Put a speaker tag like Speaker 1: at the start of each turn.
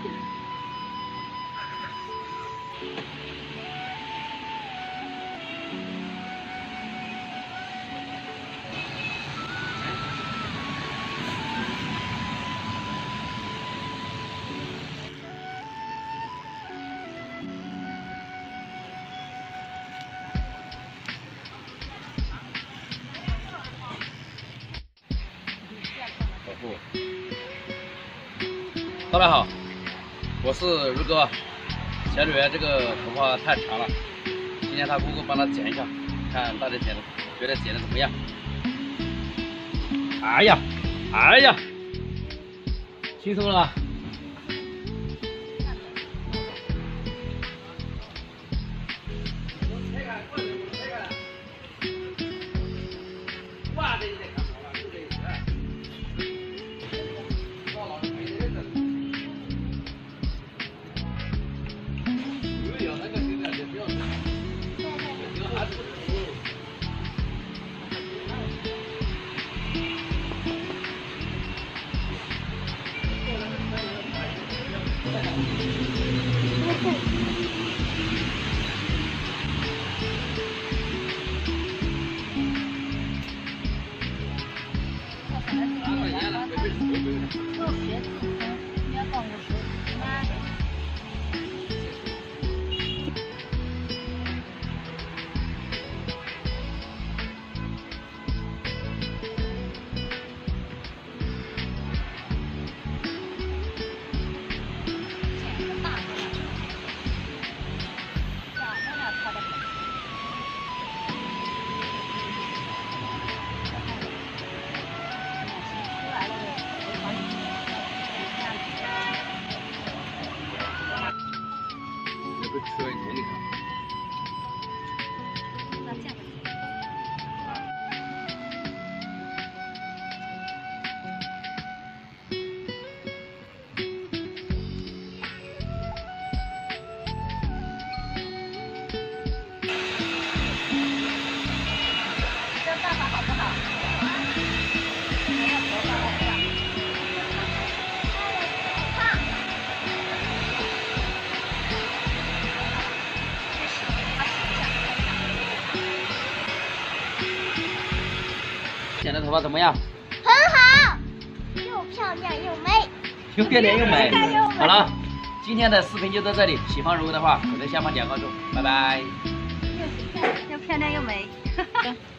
Speaker 1: 大家好，我是如哥。前女友这个头发太长了，今天他姑姑帮他剪一下，看大家觉得剪的怎么样？哎呀，轻松了。车你看。
Speaker 2: 这办法好不好？没有头发了。
Speaker 1: 剪的头发怎么样？
Speaker 2: 很好，又漂亮又美。
Speaker 1: 又漂亮又美。好了，今天的视频就到这里。喜欢如哥的话，可在下方点关注。拜拜。
Speaker 2: 又漂亮又美。